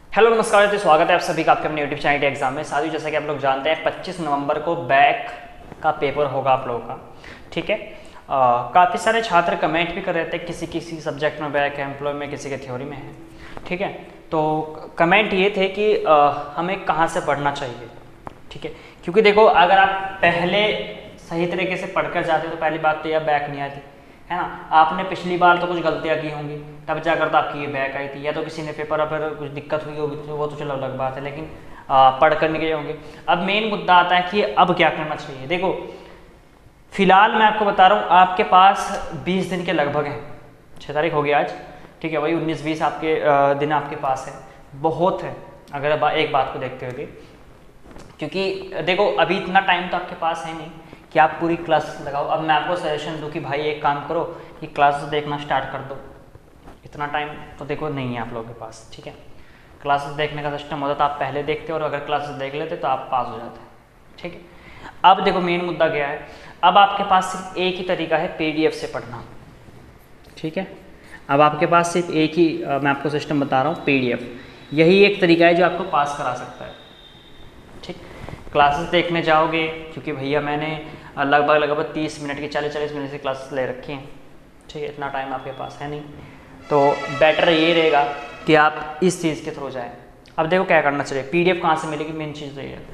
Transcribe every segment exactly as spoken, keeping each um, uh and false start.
Hello नमस्कार दोस्तों, स्वागत है आप सभी का आपके अपने यूट्यूब चैनल एग्जाम में। साथियों, जैसा कि आप लोग जानते हैं पच्चीस नवंबर को बैक का पेपर होगा आप लोगों का। ठीक है, काफ़ी सारे छात्र कमेंट भी कर रहे थे किसी किसी सब्जेक्ट में बैक है, एम्प्लॉय में, किसी के थ्योरी में है। ठीक है, तो कमेंट ये थे कि आ, हमें कहाँ से पढ़ना चाहिए। ठीक है, क्योंकि देखो अगर आप पहले सही तरीके से पढ़कर जाते तो पहली बात तो यह बैक नहीं आती है ना। आपने पिछली बार तो कुछ गलतियां की होंगी, तब जाकर तो आपकी ये बैक आई थी, या तो किसी ने पेपर पर कुछ दिक्कत हुई होगी तो वो तो चलो अलग बात है, लेकिन पढ़ कर नहीं गए होंगे। अब मेन मुद्दा आता है कि अब क्या करना चाहिए। देखो फिलहाल मैं आपको बता रहा हूँ, आपके पास बीस दिन के लगभग हैं, छः तारीख हो गई आज। ठीक है, वही उन्नीस बीस आपके दिन आपके पास है, बहुत है अगर एक बात को देखते हुए। क्योंकि देखो अभी इतना टाइम तो आपके पास है नहीं कि आप पूरी क्लास लगाओ। अब मैं आपको सजेशन दूं कि भाई एक काम करो कि क्लासेस देखना स्टार्ट कर दो, इतना टाइम तो देखो नहीं है आप लोगों के पास। ठीक है, क्लासेस देखने का सिस्टम होता तो आप पहले देखते और अगर क्लासेस देख लेते तो आप पास हो जाते। ठीक है, अब देखो मेन मुद्दा क्या है, अब आपके पास सिर्फ एक ही तरीका है पीडीएफ से पढ़ना। ठीक है, अब आपके पास सिर्फ एक ही आ, मैं आपको सिस्टम बता रहा हूँ, पीडीएफ, यही एक तरीका है जो आपको पास करा सकता है। ठीक, क्लासेस देखने जाओगे क्योंकि भैया मैंने लगभग लगभग तीस मिनट की चालीस चालीस मिनट की क्लासेस ले रखी हैं। ठीक है, इतना टाइम आपके पास है नहीं, तो बेटर ये रहेगा कि आप इस चीज़ के थ्रू जाएं। अब देखो क्या करना चाहिए, पीडीएफ कहाँ से मिलेगी, मेन चीज़ तो ये है।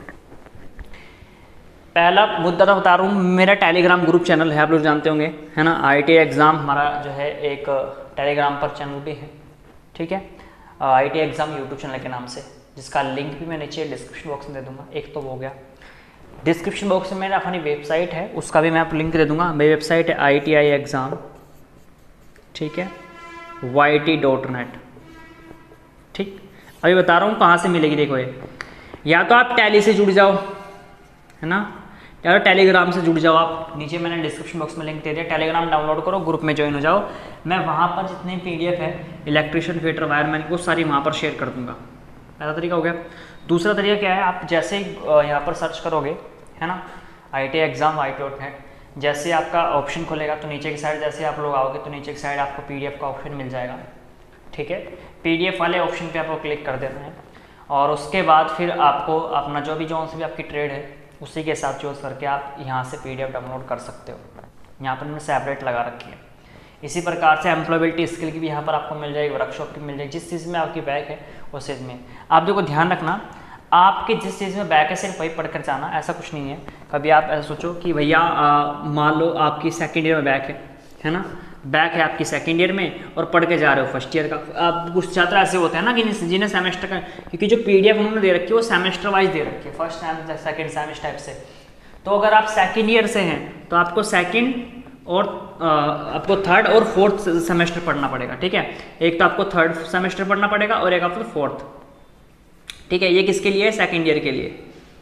पहला मुद्दा तो बता रहा हूँ, मेरा टेलीग्राम ग्रुप चैनल है, आप लोग जानते होंगे है ना। आईटी एग्ज़ाम हमारा जो है एक टेलीग्राम पर चैनल भी है। ठीक है, आईटी एग्ज़ाम यूट्यूब चैनल के नाम से, जिसका लिंक भी मैं नीचे डिस्क्रिप्शन बॉक्स में दे दूंगा। एक तो हो गया, डिस्क्रिप्शन बॉक्स में मेरा अपनी वेबसाइट है, उसका भी मैं आप लिंक दे दूंगा। मेरी वेबसाइट है आई टी आई एग्ज़ाम, ठीक है, वाई टी डॉट नेट। ठीक, अभी बता रहा हूँ कहाँ से मिलेगी। देखो ये, या तो आप टैली से जुड़ जाओ है ना, या तो टेलीग्राम से जुड़ जाओ आप। नीचे मैंने डिस्क्रिप्शन बॉक्स में लिंक दे दिया, टेलीग्राम डाउनलोड करो, ग्रुप में ज्वाइन हो जाओ। मैं वहाँ पर जितने पीडीएफ है इलेक्ट्रिशियन, फिटर, वायरमैन, वो सारी वहाँ पर शेयर कर दूँगा। पहला तरीका हो गया। दूसरा तरीका क्या है, आप जैसे ही यहाँ पर सर्च करोगे है ना, I T exam Y T dot net, जैसे आपका ऑप्शन खुलेगा तो नीचे की साइड जैसे आप लोग आओगे तो नीचे की साइड आपको पीडीएफ का ऑप्शन मिल जाएगा। ठीक है, पीडीएफ वाले ऑप्शन पे आपको क्लिक कर देना है और उसके बाद फिर आपको अपना जो भी जो सी भी आपकी ट्रेड है उसी के साथ चूज़ करके आप यहाँ से पीडीएफ डाउनलोड कर सकते हो। यहाँ पर मैंने सेपरेट लगा रखी है। इसी प्रकार से एम्प्लॉयबिलिटी स्किल की भी यहाँ पर आपको मिल जाएगी, वर्कशॉप की मिल जाएगी, जिस चीज़ में आपकी बैक है उस चीज़ में। आप देखो ध्यान रखना, आपके जिस चीज़ में बैक है सिर्फ वही पढ़कर जाना, ऐसा कुछ नहीं है। कभी आप ऐसा सोचो कि भैया मान लो आपकी सेकेंड ईयर में बैक है है ना, बैक है आपकी सेकेंड ईयर में और पढ़ के जा रहे हो फर्स्ट ईयर का। आप कुछ छात्र ऐसे होते हैं ना कि जिन्हें सेमेस्टर का, क्योंकि जो पीडीएफ उन्होंने दे रखी है वो सेमेस्टर वाइज दे रखी है, first time second semester type से। तो अगर आप सेकेंड ईयर से हैं तो आपको सेकेंड और आ, आपको थर्ड और फोर्थ सेमेस्टर पढ़ना पड़ेगा। ठीक है, एक तो आपको थर्ड सेमेस्टर पढ़ना पड़ेगा और एक आपको फोर्थ। ठीक है, ये किसके लिए है, सेकेंड ईयर के लिए।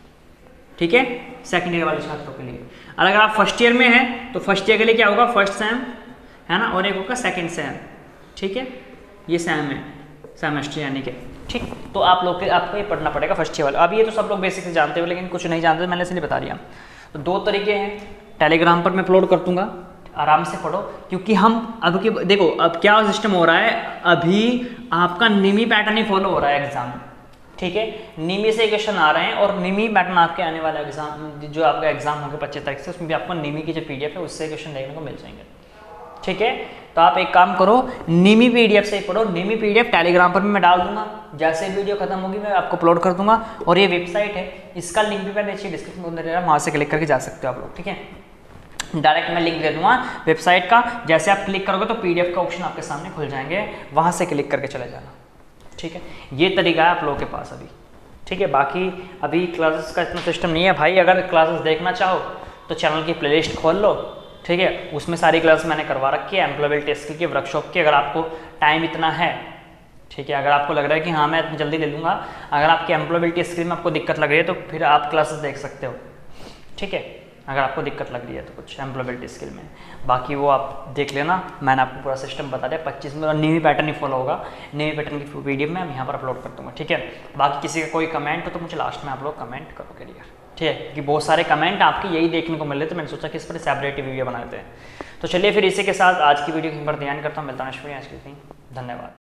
ठीक है, सेकेंड ईयर वाले छात्रों के लिए। और अगर आप फर्स्ट ईयर में हैं तो फर्स्ट ईयर के लिए क्या होगा, फर्स्ट सेम है ना, और एक होगा सेकेंड सेम। ठीक है, ये सेम है सेमेस्टर यानी कि। ठीक, तो आप लोग के आपको ये पढ़ना पड़ेगा फर्स्ट ईयर वाला। अब ये तो सब लोग बेसिक से जानते हो, लेकिन कुछ नहीं जानते, मैंने इसलिए बता दिया। तो दो तरीके हैं, टेलीग्राम पर मैं अपलोड कर दूंगा, आराम से पढ़ो। क्योंकि हम अब की देखो अब क्या सिस्टम हो रहा है, अभी आपका निमी पैटर्न ही फॉलो हो रहा है एग्जाम। ठीक है, निमी से क्वेश्चन आ रहे हैं और निमी पैटर्न आपके आने वाला एग्जाम जो आपका एग्जाम होगा पच्चीस तारीख से, उसमें भी आपको निमी की जो पीडीएफ है उससे क्वेश्चन देखने को मिल जाएंगे। ठीक है, तो आप एक काम करो, निमी पीडीएफ से ही पढ़ो। निमी पीडीएफ टेलीग्राम पर भी मैं डाल दूंगा, जैसे वीडियो खत्म होगी मैं आपको अपलोड कर दूंगा। और ये वेबसाइट है, इसका लिंक भी मैं नीचे डिस्क्रिप्शन में दे रहा हूं, वहां से क्लिक करके जा सकते हो आप लोग। ठीक है, डायरेक्ट मैं लिंक दे दूंगा वेबसाइट का, जैसे आप क्लिक करोगे तो पीडीएफ का ऑप्शन आपके सामने खुल जाएंगे, वहां से क्लिक करके चले जाना। ठीक है, ये तरीका है आप लोगों के पास अभी। ठीक है, बाकी अभी क्लासेस का इतना सिस्टम नहीं है भाई। अगर क्लासेस देखना चाहो तो चैनल की प्लेलिस्ट खोल लो। ठीक है, उसमें सारी क्लास मैंने करवा रखी है, एम्प्लॉयबिलिटी स्किल की, वर्कशॉप की। अगर आपको टाइम इतना है, ठीक है, अगर आपको लग रहा है कि हाँ मैं इतनी जल्दी ले लूँगा, अगर आपकी एम्प्लॉयबिलिटी स्किल में आपको दिक्कत लग रही है तो फिर आप क्लासेस देख सकते हो। ठीक है, अगर आपको दिक्कत लग रही है तो कुछ एम्प्लॉयबिलिटी स्किल में, बाकी वो आप देख लेना। मैंने आपको पूरा सिस्टम बता दिया, पच्चीस में नीवी पैटर्न ही फॉलो होगा। नीवी पैटर्न की वीडियो में मैं यहाँ पर अपलोड कर दूँगा। ठीक है, बाकी किसी का कोई कमेंट हो तो मुझे लास्ट में आप लोग कमेंट करो क्लियर। ठीक है, क्योंकि बहुत सारे कमेंट आपके यही देखने को मिल रहे थे, मैंने सोचा कि इस पर सेपरेट वीडियो बनाते हैं। तो चलिए फिर इसी के साथ आज की वीडियो पर ध्यान करता हूँ, मिलता हूँ नेक्स्ट वीडियो। आज के लिए धन्यवाद।